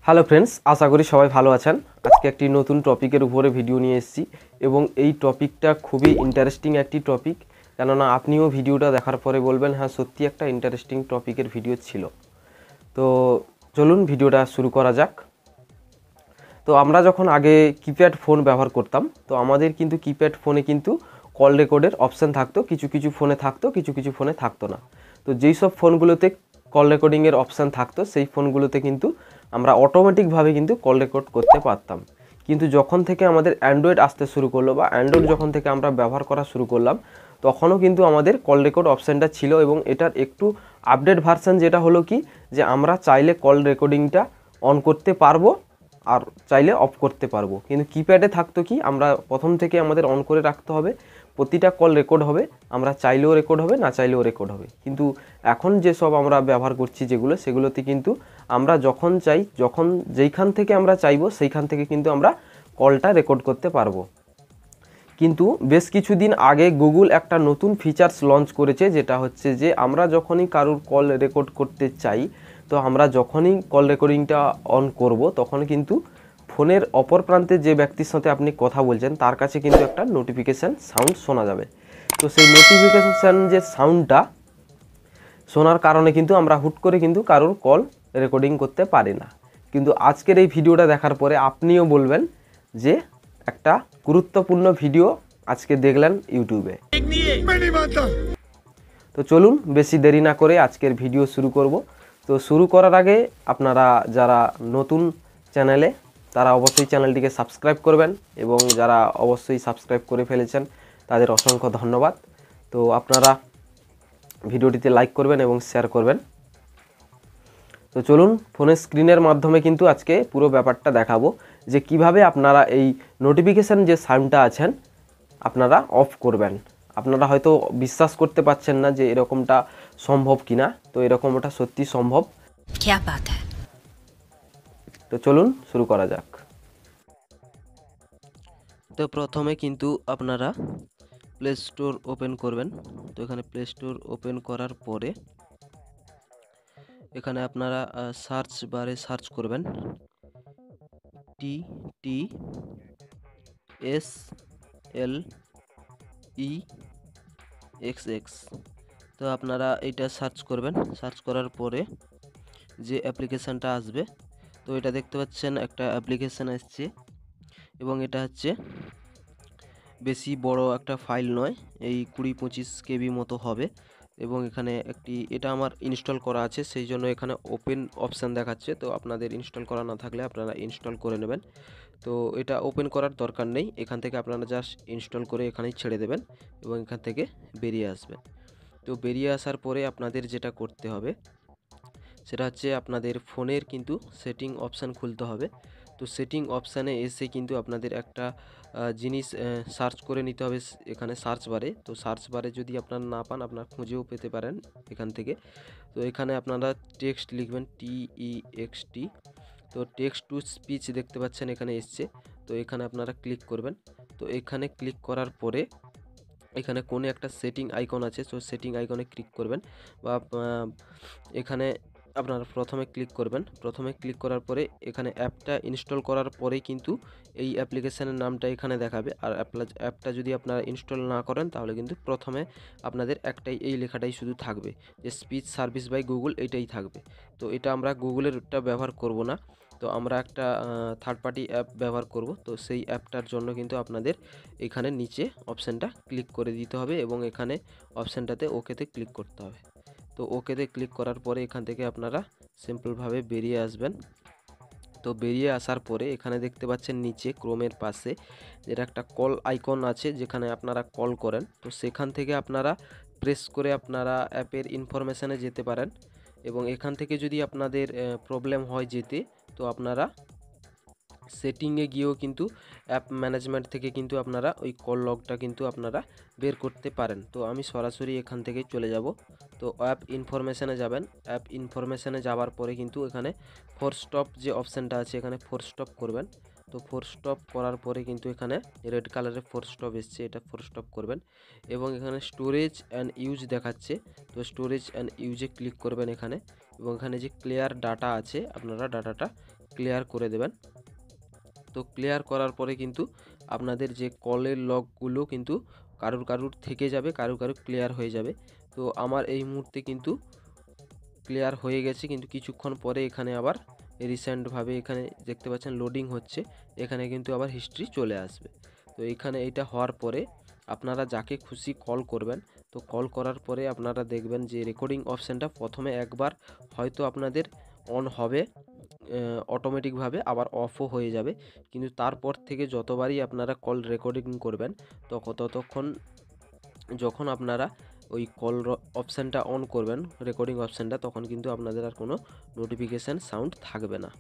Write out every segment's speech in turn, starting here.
Hello friends, আশা করি সবাই ভালো আছেন। আজকে একটি নতুন টপিকের উপরে ভিডিও নিয়ে এসেছি এবং এই টপিকটা খুবই ইন্টারেস্টিং একটি টপিক, কেননা আপনিও ভিডিওটা দেখার পরে বলবেন হ্যাঁ সত্যি একটা ইন্টারেস্টিং টপিকের ভিডিও ছিল। তো চলুন ভিডিওটা শুরু করা যাক। তো আমরা যখন আগে কিপ্যাড ফোন ব্যবহার করতাম, তো আমাদের কিন্তু কিপ্যাড ফোনে কিন্তু কল রেকর্ডের অপশান থাকতো, কিছু কিছু ফোনে থাকতো, কিছু কিছু ফোনে থাকতো না। তো যেই সব ফোনগুলোতে কল রেকর্ডিংয়ের অপশান থাকতো সেই ফোনগুলোতে কিন্তু আমরা অটোমেটিকভাবে কিন্তু কল রেকর্ড করতে পারতাম। কিন্তু যখন থেকে আমাদের অ্যান্ড্রয়েড আসতে শুরু করলো বা অ্যান্ড্রয়েড যখন থেকে আমরা ব্যবহার করা শুরু করলাম, তখনও কিন্তু আমাদের কল রেকর্ড অপশানটা ছিল এবং এটার একটু আপডেট ভার্সন যেটা হলো কি, যে আমরা চাইলে কল রেকর্ডিংটা অন করতে পারবো আর চাইলে অফ করতে পারবো। কিন্তু কিপ্যাডে থাকতো কি, আমরা প্রথম থেকে আমাদের অন করে রাখতে হবে, প্রতিটা কল রেকর্ড হবে, আমরা চাইলেও রেকর্ড হবে, না চাইলেও রেকর্ড হবে। কিন্তু এখন যেসব আমরা ব্যবহার করছি সেগুলোতে কিন্তু আমরা যখন চাই, যখন যেইখান থেকে আমরা চাইবো সেইখান থেকে কিন্তু আমরা কলটা রেকর্ড করতে পারবো। কিন্তু বেশ কিছুদিন আগে গুগল একটা নতুন ফিচার্স লঞ্চ করেছে, যেটা হচ্ছে যে আমরা যখনই কারোর কল রেকর্ড করতে চাই, তো আমরা যখনই কল রেকর্ডিংটা অন করব, তখন কিন্তু ফোনের অপর প্রান্তে যে ব্যক্তির সাথে আপনি কথা বলছেন তার কাছে কিন্তু একটা নোটিফিকেশান সাউন্ড শোনা যাবে। তো সেই নোটিফিকেশান যে সাউন্ডটা শোনার কারণে কিন্তু আমরা হুট করে কিন্তু কারোর কল রেকর্ডিং করতে পারি না। কিন্তু আজকের এই ভিডিওটা দেখার পরে আপনিও বলবেন যে একটা গুরুত্বপূর্ণ ভিডিও আজকে দেখলেন ইউটিউবে। তো চলুন বেশি দেরি না করে আজকের ভিডিও শুরু করব। তো শুরু করার আগে আপনারা যারা নতুন চ্যানেলে, তারা অবশ্যই চ্যানেলটিকে সাবস্ক্রাইব করবেন এবং যারা অবশ্যই সাবস্ক্রাইব করে ফেলেছেন তাদের অসংখ্য ধন্যবাদ। তো আপনারা ভিডিওটিতে লাইক করবেন এবং শেয়ার করবেন। তো চলুন ফোনের স্ক্রিনের মাধ্যমে কিন্তু আজকে পুরো ব্যাপারটা দেখাবো যে কিভাবে আপনারা এই নোটিফিকেশান যে সাউন্ডটা আছেন আপনারা অফ করবেন। আপনারা হয়তো বিশ্বাস করতে পারছেন না যে এরকমটা সম্ভব কিনা, তো এরকমটা সত্যি সম্ভব। তো চলুন শুরু করা যাক। তো প্রথমে কিন্তু আপনারা প্লে স্টোর ওপেন করবেন। তো এখানে প্লে স্টোর ওপেন করার পরে এখানে আপনারা সার্চ বারে সার্চ করবেন TTSLEXX। তো আপনারা এটা সার্চ করবেন। সার্চ করার পরে যে অ্যাপ্লিকেশানটা আসবে, তো এটা দেখতে পাচ্ছেন একটা অ্যাপ্লিকেশান আসছে এবং এটা হচ্ছে বেশি বড় একটা ফাইল নয়, এই 20-25 KB মতো হবে। এবং এখানে এটা আমার ইনস্টল করা আছে, সেই জন্য এখানে ওপেন অপশান দেখাচ্ছে। তো আপনাদের ইনস্টল করা না থাকলে আপনারা ইনস্টল করে নেবেন। তো এটা ওপেন করার দরকার নেই, এখান থেকে আপনারা জাস্ট ইনস্টল করে এখানেই ছেড়ে দেবেন এবং এখান থেকে বেরিয়ে আসবেন। তো বেরিয়ে আসার পরে আপনাদের যেটা করতে হবে সেটা হচ্ছে আপনাদের ফোনের কিন্তু সেটিং অপশান খুলতে হবে। তো সেটিং অপশানে এসে কিন্তু আপনাদের একটা জিনিস সার্চ করে নিতে হবে এখানে সার্চ বারে। তো সার্চ বারে যদি আপনারা না পান, আপনারা খুঁজেও পেতে পারেন এখান থেকে। তো এখানে আপনারা টেক্সট লিখবেন TEXT। তো টেক্সট টু স্পিচ দেখতে পাচ্ছেন এখানে এসছে। তো এখানে আপনারা ক্লিক করবেন। তো এখানে ক্লিক করার পরে এখানে কোনো একটা সেটিং আইকন আছে, তো সেটিং আইকনে ক্লিক করবেন বা এখানে আপনারা প্রথমে ক্লিক করবেন। প্রথমে ক্লিক করার পরে এখানে অ্যাপটা ইনস্টল করার পরেই কিন্তু এই অ্যাপ্লিকেশানের নামটা এখানে দেখাবে। আর অ্যাপটা যদি আপনারা ইনস্টল না করেন তাহলে কিন্তু প্রথমে আপনাদের একটাই এই লেখাটাই শুধু থাকবে, যে স্পিচ সার্ভিস বাই গুগল, এইটাই থাকবে। তো এটা আমরা গুগলেরটা ব্যবহার করব না, তো আমরা একটা থার্ড পার্টি অ্যাপ ব্যবহার করব। তো সেই অ্যাপটার জন্য কিন্তু আপনাদের এখানে নিচে অপশানটা ক্লিক করে দিতে হবে এবং এখানে অপশানটাতে ওকেতে ক্লিক করতে হবে। তো ওকেতে ক্লিক করার পরে এখান থেকে আপনারা সিম্পলভাবে বেরিয়ে আসবেন। তো বেরিয়ে আসার পরে এখানে দেখতে পাচ্ছেন নিচে ক্রোমের পাশে যেটা একটা কল আইকন আছে, যেখানে আপনারা কল করেন। তো সেখান থেকে আপনারা প্রেস করে আপনারা অ্যাপের ইনফরমেশানে যেতে পারেন এবং এখান থেকে যদি আপনাদের প্রবলেম হয় যেতে, তো আপনারা সেটিংয়ে গিয়েও কিন্তু অ্যাপ ম্যানেজমেন্ট থেকে কিন্তু আপনারা ওই কল লগটা কিন্তু আপনারা বের করতে পারেন। তো আমি সরাসরি এখান থেকে চলে যাব। তো অ্যাপ ইনফরমেশানে যাবেন। অ্যাপ ইনফরমেশানে যাওয়ার পরে কিন্তু এখানে ফোর স্টপ যে অপশানটা আছে, এখানে ফোর স্টপ করবেন। তো ফোর স্টপ করার পরে কিন্তু এখানে রেড কালারের ফোর স্টপ এসছে, এটা ফোর স্টপ করবেন এবং এখানে স্টোরেজ অ্যান্ড ইউজ দেখাচ্ছে। তো স্টোরেজ অ্যান্ড ইউজে ক্লিক করবেন এখানে এবং এখানে যে ক্লিয়ার ডাটা আছে আপনারা ডাটাটা ক্লিয়ার করে দেবেন। তো ক্লিয়ার করার পরে কিন্তু আপনাদের যে কলের লগগুলো কিন্তু কারুর থেকে যাবে, কারুর ক্লিয়ার হয়ে যাবে। তো আমার এই মুহূর্তে কিন্তু ক্লিয়ার হয়ে গেছে, কিন্তু কিছুক্ষণ পরে এখানে আবার রিসেন্টভাবে এখানে দেখতে পাচ্ছেন লোডিং হচ্ছে, এখানে কিন্তু আবার হিস্ট্রি চলে আসবে। তো এখানে এটা হওয়ার পরে আপনারা যাকে খুশি কল করবেন। তো কল করার পরে আপনারা দেখবেন যে রেকর্ডিং অপশানটা প্রথমে একবার হয়তো আপনাদের অন হবে অটোমেটিকভাবে, আবার অফও হয়ে যাবে। কিন্তু তারপর থেকে যতবারই আপনারা কল রেকর্ডিং করবেন ততক্ষণ যখন আপনারা ওই কল অপশানটা অন করবেন, রেকর্ডিং অপশানটা, তখন কিন্তু আপনাদের আর কোনো নোটিফিকেশান সাউন্ড থাকবে না।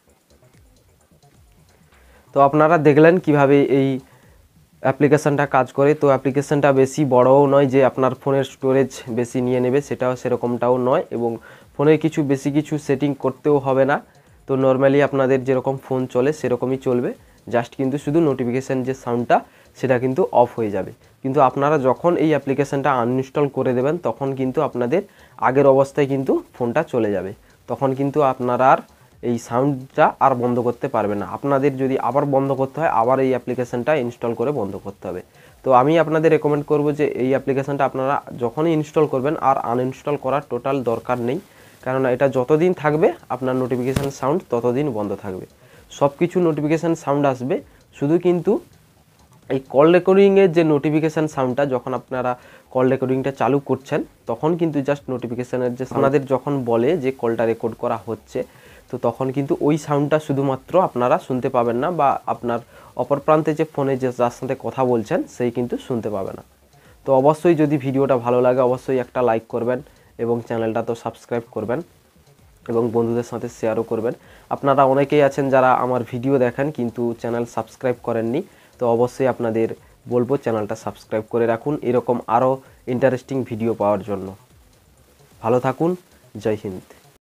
তো আপনারা দেখলেন কিভাবে এই অ্যাপ্লিকেশানটা কাজ করে। তো অ্যাপ্লিকেশানটা বেশি বড়ও নয় যে আপনার ফোনের স্টোরেজ বেশি নিয়ে নেবে, সেটাও সেরকমটাও নয়, এবং ফোনের বেশি কিছু সেটিং করতেও হবে না। তো নর্মালি আপনাদের যেরকম ফোন চলে সেরকমই চলবে, জাস্ট কিন্তু শুধু নোটিফিকেশান যে সাউন্ডটা সেটা কিন্তু অফ হয়ে যাবে। কিন্তু আপনারা যখন এই অ্যাপ্লিকেশানটা আনইনস্টল করে দেবেন তখন কিন্তু আপনাদের আগের অবস্থায় কিন্তু ফোনটা চলে যাবে, তখন কিন্তু আপনারা আর এই সাউন্ডটা আর বন্ধ করতে পারবে না। আপনাদের যদি আবার বন্ধ করতে হয়, আবার এই অ্যাপ্লিকেশানটা ইনস্টল করে বন্ধ করতে হবে। তো আমি আপনাদের রেকমেন্ড করব যে এই অ্যাপ্লিকেশানটা আপনারা যখনই ইনস্টল করবেন আর আনইনস্টল করার টোটাল দরকার নেই, কারণ এটা যতদিন থাকবে আপনার নোটিফিকেশান সাউন্ড ততদিন বন্ধ থাকবে। সব কিছু নোটিফিকেশান সাউন্ড আসবে, শুধু কিন্তু এই কল রেকর্ডিংয়ের যে নোটিফিকেশান সাউন্ডটা যখন আপনারা কল রেকর্ডিংটা চালু করছেন তখন কিন্তু জাস্ট নোটিফিকেশানের যে আপনাদের যখন বলে যে কলটা রেকর্ড করা হচ্ছে, তো তখন কিন্তু ওই সাউন্ডটা শুধুমাত্র আপনারা শুনতে পাবেন না, বা আপনার অপর প্রান্তে যে ফোনে যে যার সাথে কথা বলছেন সেই কিন্তু শুনতে পাবে না। তো অবশ্যই যদি ভিডিওটা ভালো লাগে অবশ্যই একটা লাইক করবেন, এবং চ্যানেলটা তো সাবস্ক্রাইব করবেন, এবং বন্ধুদের সাথে শেয়ারও করবেন। আপনারা অনেকেই আছেন যারা আমার ভিডিও দেখেন কিন্তু চ্যানেল সাবস্ক্রাইব করেননি, তো অবশ্যই আপনাদের বলবো চ্যানেলটা সাবস্ক্রাইব করে রাখুন এরকম আরও ইন্টারেস্টিং ভিডিও পাওয়ার জন্য। ভালো থাকুন, জয় হিন্দ।